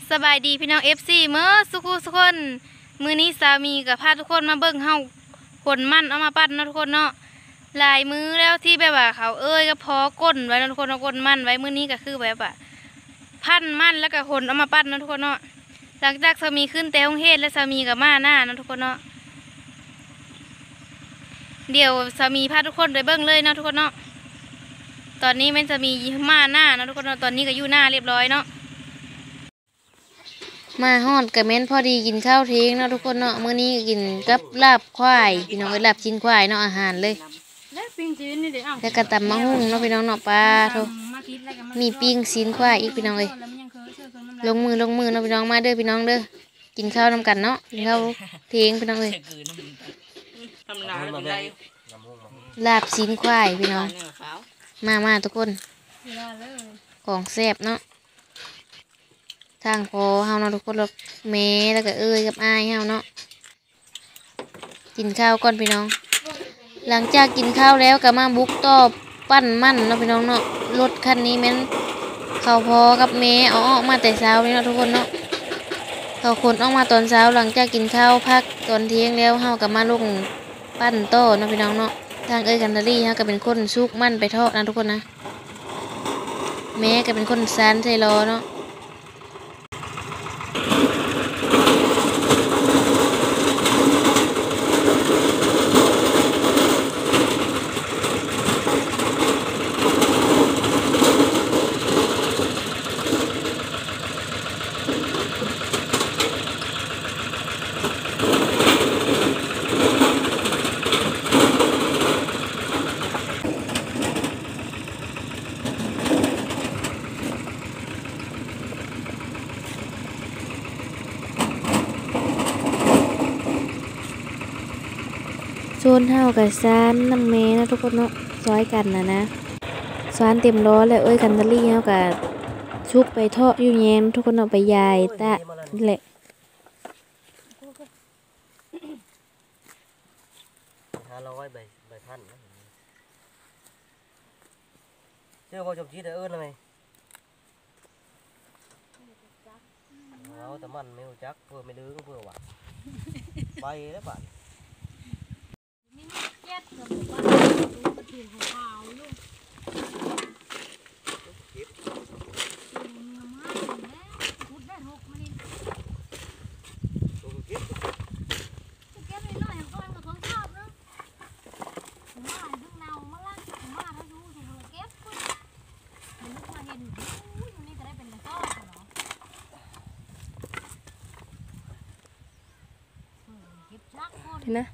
สบายดีพี่น้อง FC เมื่อสุขุสุกคนมือนี้สามีกับพาทุกคนมาเบิ่งเฮาขนมันเอามาปั้นเนาะทุกคนเนาะหลายมือแล้วที่แบบว่าเขาก็พอก้นไว้เนาะทุกคนเอาก้นมันไว้มือนี้ก็คือแบบว่าพันมันแล้วก็ขนเอามาปั้นเนาะทุกคนเนาะหลังจากสามีขึ้นแต่ห้องเฮ็ดและสามีกับมาหน้าเนาะทุกคนเนาะเดี๋ยวสามีพาทุกคนไปเบิ่งเลยเนาะทุกคนเนาะตอนนี้แม่นสามีมาหน้าเนาะทุกคนเนาะตอนนี้ก็อยู่หน้าเรียบร้อยเนาะมาฮอดกระเม้นพอดีกินข้าวเที่ยงเนาะทุกคนเนาะมื้อนี้กินกับลาบควายพี่น้องลาบชิ้นควายเนาะอาหารเลยแล้วก็ตำมะฮุ่งเนาะพี่น้องเนาะปลาโถมีปิ้งชิ้นควายอีกพี่น้องเลยลงมือเนาะพี่น้องมาเด้อพี่น้องเด้อกินข้าวนำกันเนาะกินข้าวเที่ยงพี่น้องเลยลาบชิ้นควายพี่น้องมาทุกคนของแซ่บเนาะทางพอเฮาเนาะทุกคนเราแม่แล้วก็กับอ้ายเฮาเนาะกินข้าวก่อนพี่น้องหลังจากกินข้าวแล้วก็มาบุกต่อปั้นมันเนาะพี่น้องเนาะรถคันนี้แม่นเขาพอกับแม่เอาออกมาแต่เช้านี่เนาะทุกคนเนาะเขาขนออกมาตอนเช้าหลังจากกินข้าวพักตอนเที่ยงแล้วเฮาก็มาลงปั้นโต้เนาะพี่น้องเนาะทางกันดารี่เฮาก็เป็นคนซุกมันไปทอดนะทุกคนนะแม่ก็เป็นคนซานใส่ล้อเนาะโซนเท่ากับซานน้ำเมนะทุกคนเนาะซอยกันนะซานเต็มล้อแล้วกันดารี่เท่ากับชุบไปทอดอยู่แยงทุกคนเอาไปยายตะแหละ 500ใบพันเจ้าก็จบชีดเลยไงเอาแต่มันไม่รู้จักเพื่อไม่ดื้อเพื่อหวังไปแล้วบ้านนะ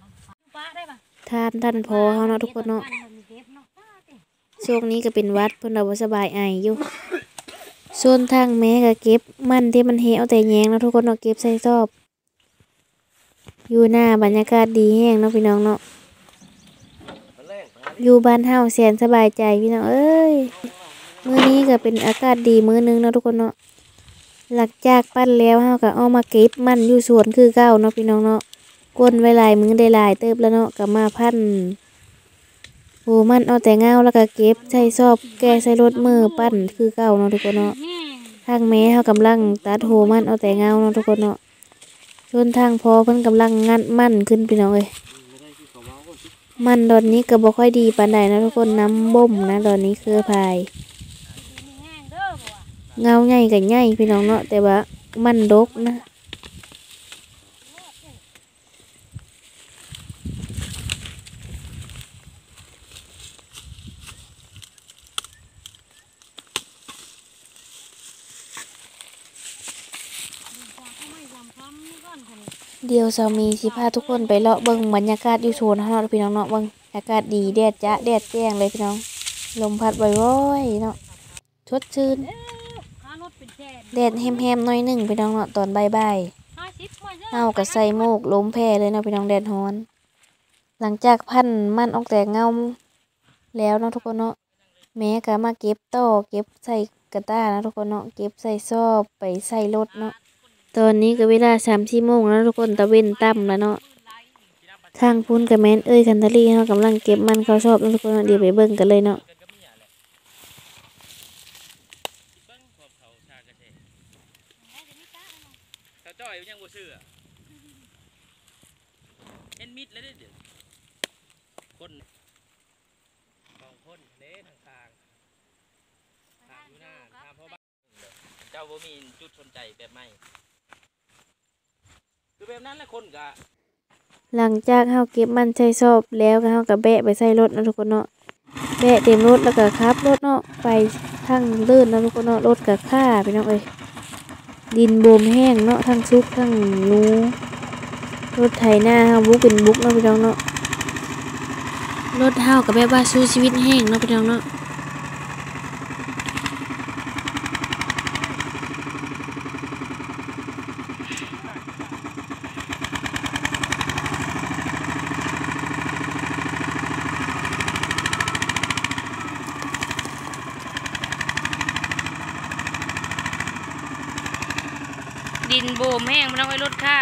ท่านพอเขาเนาะทุกคนเนาะช่วงนี้ก็เป็นวัดเพิ่นเราบ่สบายไออยู่ส่วนทางแม่ก็เก็บมันที่มันเหี่ยวแต่แยงเนาะทุกคนเนาะเก็บใส่ซอบอยู่หน้าบรรยากาศดีแห้งเนาะพี่น้องเนาะอยู่บ้านเฮาแสนสบายใจพี่น้องเอ้ยมื้อนี้ก็เป็นอากาศดีมื้อนึงเนาะทุกคนเนาะหลังจากปั้นแล้วเฮาก็เอามาเก็บมันอยู่สวนคือเก่าเนาะพี่น้องเนาะก้นไว้หลายมือได้หลายเติบแล้วเนาะก็มาพันโอ้มันเอาแต่เงาแล้วก็เก็บใส่ซอบแกใส่รถมือปั้นคือเก่าเนาะทุกคนเนาะทางแม่เขากำลังตัดโหมันเอาแต่เงาเนาะทุกคนเนาะส่วนทางพอเพิ่นกำลังงัดมันขึ้นพี่น้องเอ้ยมันตอนนี้ก็บ่ค่อยดีปานใดนะทุกคนน้ำบ่มนะตอนนี้คือพายเงาใหญ่กับใหญ่พี่น้องเนาะแต่ว่ามันดกนะเดี๋ยวสามีสิพาทุกคนไปเลาะเบิ่งบรรยากาศอยู่โซนเฮาเนาะพี่น้องเนาะเบิ่งอากาศดีแดดจ้าแดดแจ้งเลยพี่น้องลมพัดบ่อยๆเนาะสดชื่นแดดแฮมๆหน่อยนึงพี่น้องเนาะตอนบ่ายๆเฮาก็ใส่โมกล้มแพเลยเนาะพี่น้องแดดร้อนหลังจากพันมันออกแต่เงาแล้วเนาะทุกคนเนาะแม่ก็มาเก็บต่อเก็บใส่กระตานะทุกคนเนาะเก็บใส่ซอบไปใส่รถเนาะตอนนี้ก็เวลา3-4 โมงแล้วทุกคนตะเว้นต่ำแล้วเนาะ ทางพุ่นกับแมนคันทารีเขากำลังเก็บมันเขาชอบทุกคนเดี๋ยวไปเบิ่งกันเลยเนาะเขาจ้อยยังบ่เชื่อเห็นมิดเลยเดี๋ยวคน2 คนเด้ทางทางอยู่หน้าทางพ่อบ้านเจ้าบ่มีจุดสนใจแบบไม่คือแบบนั้นแหละคนกะหลังจากเฮาเก็บมันใส่ซอบแล้วก็เฮาก็แบะไปใส่รถนะทุกคนเนาะแบะเต็มรถแล้วก็ขับรถเนาะไปทางลื่นนะทุกคนเนาะรถก็ค่าพี่น้องเอ้ยดินบ่มแห้งเนาะทั้งซุกทั้งหนูรถไถนาเฮาบุกเป็นบุกเนาะพี่น้องเนาะรถเฮาก็แบบว่าสู้ชีวิตแห้งเนาะพี่น้องเนาะดินโบมแห้งมันต้องไว้รถค่า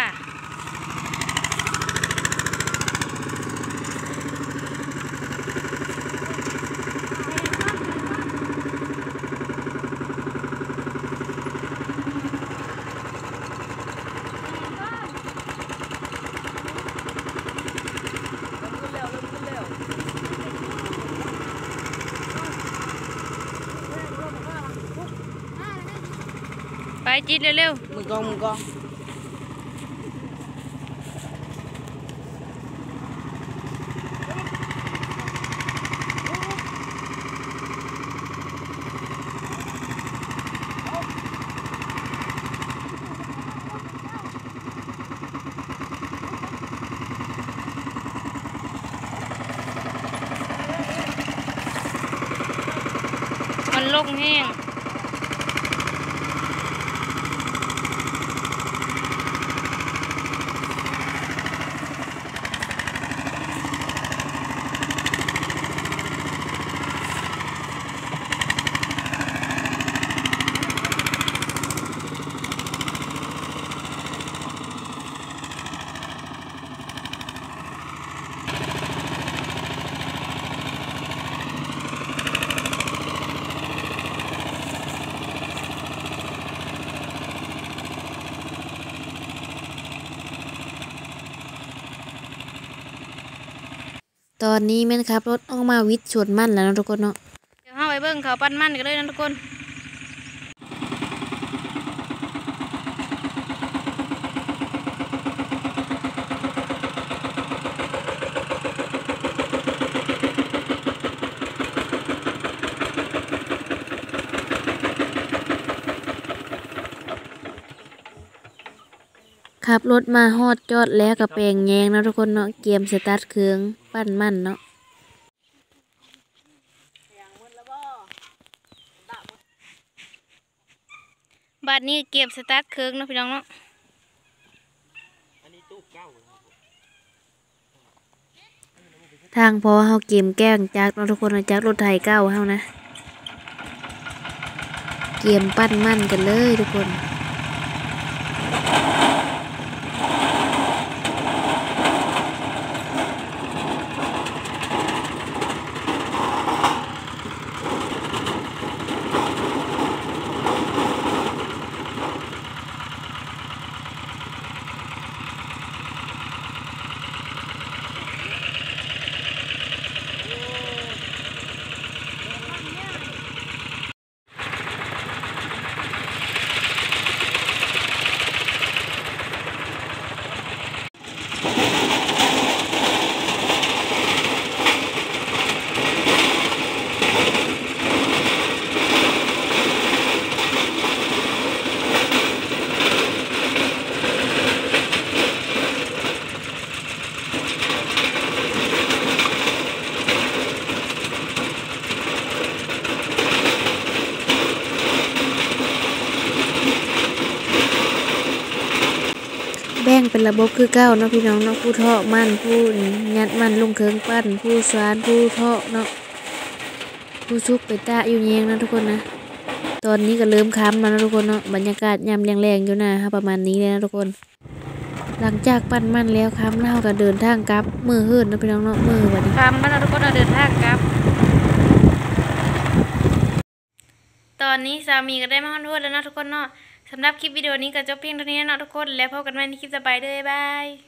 ไปจิตเร็วๆมือกองมันลงแห้งตอนนี้แม่นครับรถออกมาวิทย์สวนมันแล้วนะทุกคนเนาะเดี๋ยวเฮาไปเบิ่งเขาปั้นมันกันเลยนะทุกคนขับรถมาฮอดจอดแล้วกับแปลงแยงเนาะทุกคนเนาะเกียมสตาร์ทเครื่องปั้นมันเนาะบัดนี้เกียมสตาร์ทเครื่องเนาะพี่น้องเนาะทางพอเฮาเกมแกล้งจากเนาะทุกคนจากรถไถเก้าเฮานะเกียมปั้นมันกันเลยทุกคนแบ่งเป็นระบบคือเก้าเนาะพี่น้องเนาะผู้เทาะมันผู้ยัดมันลงเครื่องปั้นผู้สานผู้เทาะเนาะผู้ชุกไปตะอยู่แยงนะทุกคนนะตอนนี้ก็เริ่มค้ำแล้วนะทุกคนเนาะบรรยากาศยามแรงๆอยู่นะครับประมาณนี้เลยนะทุกคนหลังจากปั้นมันแล้วค้ำแล้วก็เดินทางกลับมือเฮิร์นนะพี่น้องเนาะมือวันนี้ค้ำแล้วทุกคนเราเดินทางกลับตอนนี้สามีก็ได้มาฮอนทั่วแล้วนะทุกคนเนาะสำหรับคลิปวิดีโอนี้ก็จบเพียงเท่านี้นะทุกคนแล้วพบกันใหม่ในคลิปต่อไปเด้อบ๊ายบาย